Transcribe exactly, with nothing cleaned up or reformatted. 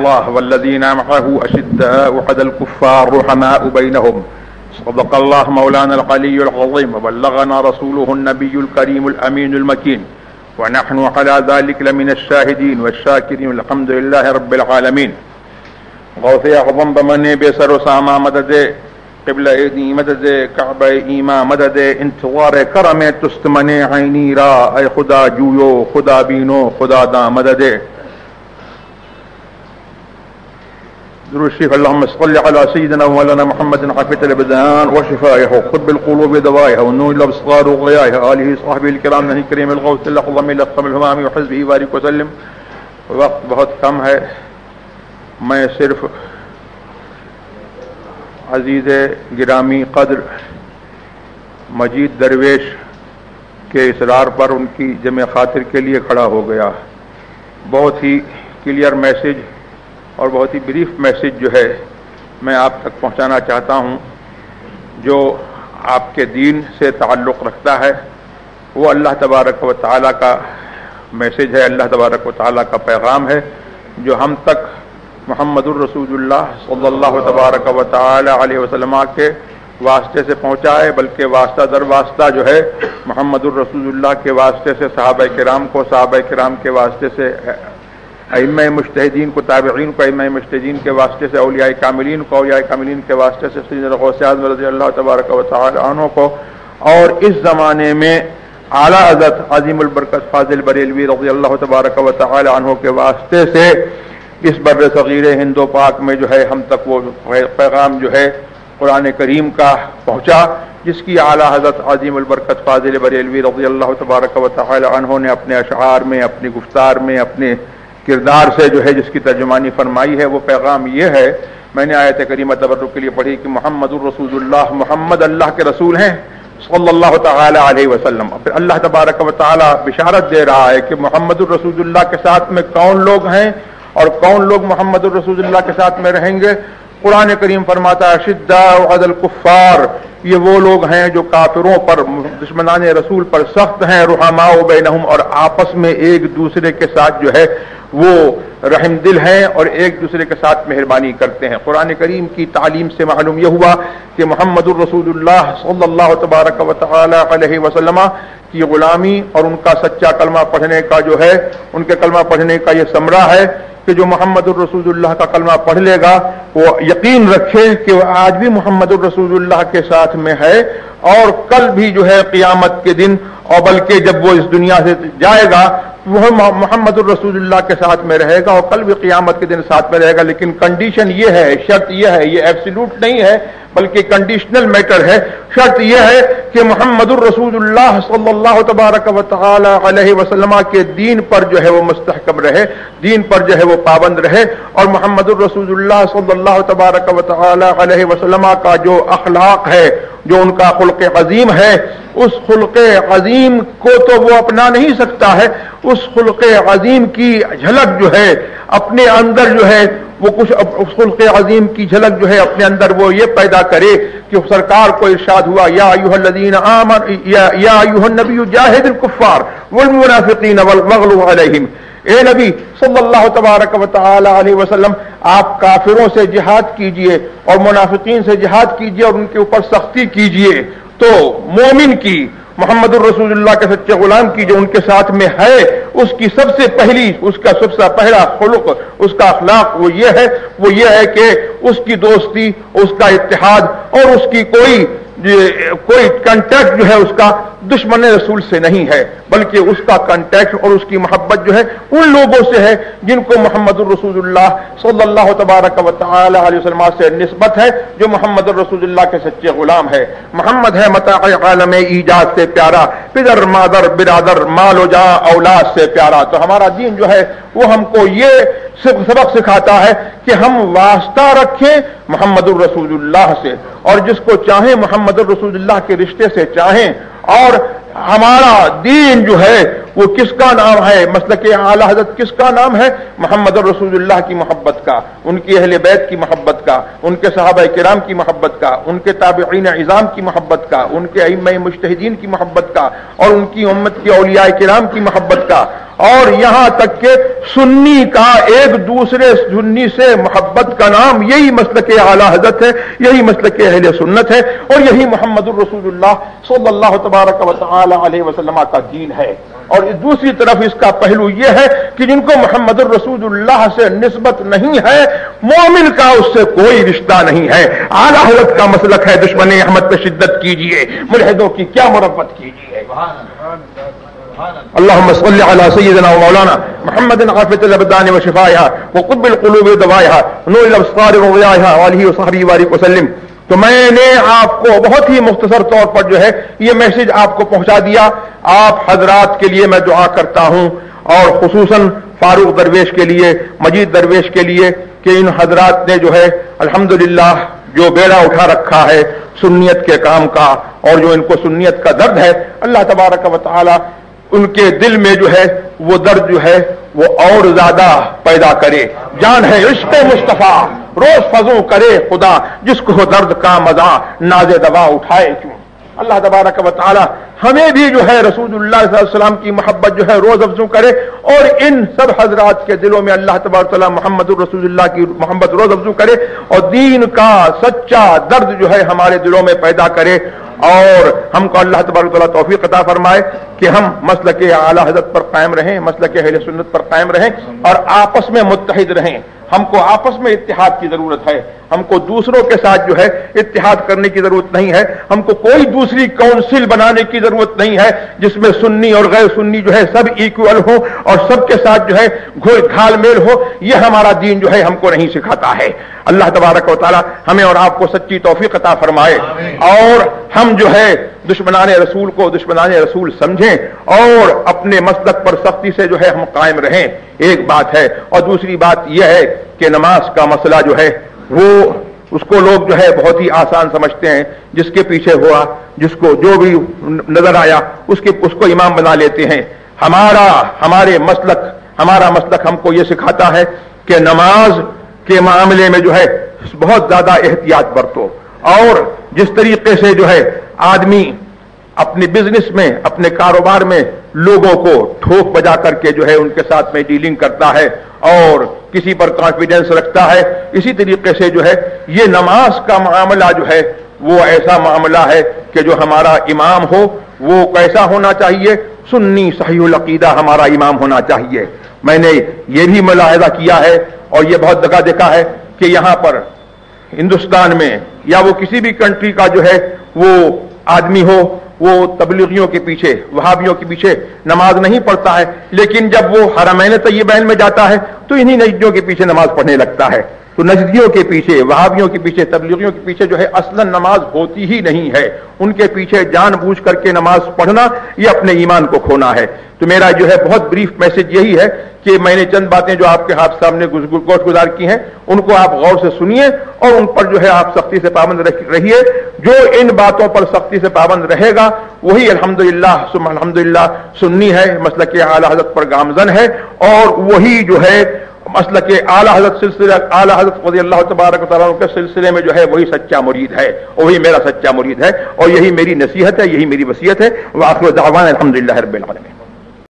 الله والذين معه أشداء على الكفار رحماء بينهم صدق الله مولانا العلي العظيم وبلغنا رسوله النبي الكريم الأمين المكين ونحن على ذلك لمن الشاهدين والشاكرين والحمد لله رب العالمين. غوث اعظم بمن بسر و ساما مدد قبل ایدی مدد کعبہ ایما مدد انتظار کرم تستمن عینی را اے خدا جویو خدا بینو خدا دا مدد. درود الشریف اللهم صل على سيدنا ومولانا محمد عافية الابدان وشفائه خذ بالقلوب دوائها والنور الابصار وضيائها آله صحبه الكرام نبی کریم الغوث الاعظم الاقسم الهمام وحزبه بارک وسلم. وقت بہت کم ہے، میں صرف عزیز گرامی قدر مجید درویش کے اصرار پر ان کی جمع خاطر کے لیے کھڑا ہو گیا. بہت ہی کلیئر میسج اور بہت ہی بریف میسج جو ہے میں آپ تک پہنچانا چاہتا ہوں، جو آپ کے دین سے تعلق رکھتا ہے. وہ اللہ تبارک و تعالیٰ کا میسج ہے، اللہ تبارک و تعالیٰ کا پیغام ہے جو ہم تک محمد الرسول اللہ صلی اللہ تبارک و تعالی علیہ وسلم کے واسطے سے پہنچا ہے، بلکہ واسطہ در واسطہ جو ہے محمد الرسول اللہ کے واسطے سے صحابہ کرام کو، صحابہ کرام کے واسطے سے ائمہ مجتہدین کو، تابعین کو، ائمہ مجتہدین کے واسطے سے اولیاء کاملین کو، اولیاء کاملین کے واسطے سے سیدنا غوث اعظم رضی اللہ تبارک و تعالی عنہ کو، اور اس زمانے میں اعلیٰ حضرت عظیم البرکت فاضل بریلوی رضی اللہ تبارک و تعالی عنہ کے واسطے سے اس بر صغیر ہند و پاک میں جو ہے ہم تک وہ پیغام جو ہے قرآن کریم کا پہنچا، جس کی اعلیٰ حضرت عظیم البرکت فاضل بریلوی رضی اللہ تبارک و تعالی عنہ نے اپنے اشعار میں، اپنی گفتار میں، اپنے کردار سے جو ہے جس کی ترجمانی فرمائی ہے. وہ پیغام یہ ہے، میں نے آیت کریمہ تبرک کے لیے پڑھی کہ محمد الرسول اللہ، محمد اللہ کے رسول ہیں صلی اللہ تعالی علیہ وسلم. پھر اللہ تبارک و تعالی بشارت دے رہا ہے کہ محمد الرسول اللہ کے ساتھ میں کون لوگ ہیں اور کون لوگ محمد الرسول اللہ کے ساتھ میں رہیں گے. قرآن کریم فرماتا ہے شداء علی الکفار، یہ وہ لوگ ہیں جو کافروں پر، دشمنان رسول پر سخت ہیں، رحماء بینہم، اور آپس میں ایک دوسرے کے ساتھ جو ہے وہ رحم دل ہیں اور ایک دوسرے کے ساتھ مہربانی کرتے ہیں. قرآن کریم کی تعلیم سے معلوم یہ ہوا کہ محمد الرسول اللہ صلی اللہ تبارک و تعالی علیہ وسلم کی غلامی اور ان کا سچا کلمہ پڑھنے کا جو ہے، ان کے کلمہ پڑھنے کا یہ ثمرہ ہے کہ جو محمد الرسول اللہ کا کلمہ پڑھ لے گا وہ یقین رکھے کہ وہ آج بھی محمد الرسول اللہ کے ساتھ میں ہے اور کل بھی جو ہے قیامت کے دن، اور بلکہ جب وہ اس دنیا سے جائے گا وہ محمد الرسول اللہ کے ساتھ میں رہے گا اور کل بھی قیامت کے دن ساتھ میں رہے گا. لیکن کنڈیشن یہ ہے، شرط یہ ہے، یہ ایبسولوٹ نہیں ہے بلکہ کنڈیشنل میٹر ہے. شرط یہ ہے کہ محمد الرسول اللہ صلی اللہ تبارک و تعالی علیہ وسلم کے دین پر جو ہے وہ مستحکم رہے، دین پر جو ہے وہ پابند رہے، اور محمد الرسول اللہ صلی اللہ تبارک و تعالی علیہ وسلم کا جو اخلاق ہے، جو ان کا خلق عظیم ہے، اس خلق عظیم کو تو وہ اپنا نہیں سکتا ہے. اس خلق عظیم کی جھلک جو ہے اپنے اندر جو ہے وہ کچھ، اس خلق عظیم کی جھلک جو ہے اپنے اندر وہ یہ پیدا کرے کہ سرکار کو ارشاد ہوا یا ایھا الذین آمنوا یا ایھا النبی جاہد الکفار والمنافقین واغلظ علیہم. اے نبی صلی اللہ تبارک و تعالی علیہ وسلم، آپ کافروں سے جہاد کیجئے اور منافقین سے جہاد کیجئے اور ان کے اوپر سختی کیجئے. تو مومن کی، محمد الرسول اللہ کے سچے غلام کی جو ان کے ساتھ میں ہے، اس کی سب سے پہلی، اس کا سب سے پہلا خلق، اس کا اخلاق وہ یہ ہے وہ یہ ہے کہ اس کی دوستی، اس کا اتحاد اور اس کی کوئی کوئی کانٹیکٹ جو ہے اس کا دشمن رسول سے نہیں ہے، بلکہ اس کا کانٹیکٹ اور اس کی محبت جو ہے ان لوگوں سے ہے جن کو محمد الرسول اللہ صلی اللہ تبارک و تعالی علیہ وسلم سے نسبت ہے، جو محمد الرسول اللہ کے سچے غلام ہے. محمد ہے متاع عالم ایجاد سے پیارا، پدر مادر برادر مال و جاں اولاد سے پیارا. تو ہمارا دین جو ہے وہ ہم کو یہ سبق سکھاتا ہے کہ ہم واسطہ رکھیں محمد الرسول اللہ سے، اور جس کو چاہیں محمد الرسول اللہ کے رشتے سے چاہیں. اور ہمارا دین جو ہے وہ کس کا نام ہے؟ مسلک اعلیٰ حضرت کس کا نام ہے؟ محمد الرسول اللہ کی محبت کا، ان کی اہل بیت کی محبت کا، ان کے صحابہ کرام کی محبت کا، ان کے تابعین عظام کی محبت کا، ان کے ائمہ مجتہدین کی محبت کا، اور ان کی امت کی اولیاء کرام کی محبت کا. اور یہاں تک کہ سنی کا ایک دوسرے سنی سے محبت کا نام یہی مسلک اعلی حضرت ہے، یہی مسلک اہل سنت ہے، اور یہی محمد الرسول اللہ صلی اللہ تبارک و تعالی علیہ وسلم کا دین ہے۔ اور دوسری طرف اس کا پہلو یہ ہے کہ جن کو محمد الرسول اللہ سے نسبت نہیں ہے، مومن کا اس سے کوئی رشتہ نہیں ہے۔ اعلی حضرت کا مسلک ہے دشمن احمد پہ شدت کیجیے، ملحدوں کی کیا مربت کیجیے۔ اللهم صل على سيدنا ومولانا محمد عافية الابدان وشفائها وقطب القلوب ودوائها ونور الابصار وضيائها وآله وصحبه وبارك وسلم۔ تو میں نے آپ کو بہت ہی مختصر طور پر جو ہے یہ میسج آپ کو پہنچا دیا۔ آپ حضرات کے لیے میں دعا کرتا ہوں، اور خصوصاً فاروق درویش کے لیے، مجید درویش کے لیے، کہ ان حضرات نے جو ہے الحمدللہ جو بیڑا اٹھا رکھا ہے سنیت کے کام کا، اور جو ان کو سنیت کا درد ہے، اللہ تبارک و تعالی ان کے دل میں جو ہے وہ درد جو ہے وہ اور زیادہ پیدا کرے۔ جان ہے عشق مصطفیٰ روز فضوں کرے خدا، جس کو درد کا مزہ ناز دوا اٹھائے کیوں۔ اللہ تبارک و تعالی ہمیں بھی جو ہے رسول اللہ صلی اللہ علیہ وسلم کی محبت جو ہے روز افزوں کرے، اور ان سب حضرات کے دلوں میں اللہ تبارک و تعالی محمد الرسول اللہ کی محبت روز افزوں کرے، اور دین کا سچا درد جو ہے ہمارے دلوں میں پیدا کرے، اور ہم کو اللہ تبارک و تعالی توفیق عطا فرمائے کہ ہم مسلک اعلی حضرت پر قائم رہیں، مسلک اہل سنت پر قائم رہیں، اور آپس میں متحد رہیں۔ ہم کو آپس میں اتحاد کی ضرورت ہے، ہم کو دوسروں کے ساتھ جو ہے اتحاد کرنے کی ضرورت نہیں ہے، ہم کو کوئی دوسری کونسل بنانے کی ضرورت نہیں ہے جس میں سنی اور غیر سنی جو ہے سب ایکول ہو اور سب کے ساتھ جو ہے گھل گھال میل ہو۔ یہ ہمارا دین جو ہے ہم کو نہیں سکھاتا ہے۔ اللہ تبارک و تعالی ہمیں اور آپ کو سچی توفیق عطا فرمائے، اور ہم جو ہے دشمنان رسول کو دشمنان رسول سمجھیں، اور اپنے مسلک پر سختی سے جو ہے ہم قائم رہیں، ایک بات ہے۔ اور دوسری بات یہ ہے کہ نماز کا مسئلہ جو ہے وہ اس کو لوگ جو ہے بہت ہی آسان سمجھتے ہیں، جس کے پیچھے ہوا، جس کو جو بھی نظر آیا اس کے اس کو امام بنا لیتے ہیں۔ ہمارا ہمارے مسلک ہمارا مسلک ہم کو یہ سکھاتا ہے کہ نماز کے معاملے میں جو ہے بہت زیادہ احتیاط برتو، اور جس طریقے سے جو ہے آدمی اپنے بزنس میں اپنے کاروبار میں لوگوں کو ٹھوک بجا کر کے جو ہے ان کے ساتھ میں ڈیلنگ کرتا ہے اور کسی پر کانفیڈنس رکھتا ہے، اسی طریقے سے جو ہے یہ نماز کا معاملہ جو ہے وہ ایسا معاملہ ہے کہ جو ہمارا امام ہو وہ کیسا ہونا چاہیے؟ سنی صحیح العقیدہ ہمارا امام ہونا چاہیے۔ میں نے یہ بھی ملاحظہ کیا ہے اور یہ بہت جگہ دیکھا ہے کہ یہاں پر ہندوستان میں یا وہ کسی بھی کنٹری کا جو ہے وہ آدمی ہو، وہ تبلیغیوں کے پیچھے وہابیوں کے پیچھے نماز نہیں پڑھتا ہے، لیکن جب وہ حرمین طیبین میں جاتا ہے تو انہی نجدیوں کے پیچھے نماز پڑھنے لگتا ہے۔ تو نجدیوں کے پیچھے، وہابیوں کے پیچھے، تبلیغیوں کے پیچھے جو ہے اصلا نماز ہوتی ہی نہیں ہے، ان کے پیچھے جان بوجھ کر کے نماز پڑھنا یہ اپنے ایمان کو کھونا ہے۔ تو میرا جو ہے بہت بریف میسج یہی ہے کہ میں نے چند باتیں جو آپ کے ہاتھ سامنے گوش گزار کی ہیں ان کو آپ غور سے سنیے اور ان پر جو ہے آپ سختی سے پابند رہیے۔ جو ان باتوں پر سختی سے پابند رہے گا وہی الحمدللہ ثم الحمدللہ سنی ہے، مسلک اعلی حضرت پر گامزن ہے، اور وہی جو ہے مسلک اعلی حضرت سلسلہ اعلی حضرت رضی اللہ تبارک و تعالیٰ کے سلسلے میں جو ہے وہی سچا مرید ہے، وہی میرا سچا مرید ہے، اور یہی میری نصیحت ہے، یہی میری وصیت ہے۔ وآخر دعوانا الحمدللہ رب العالمین۔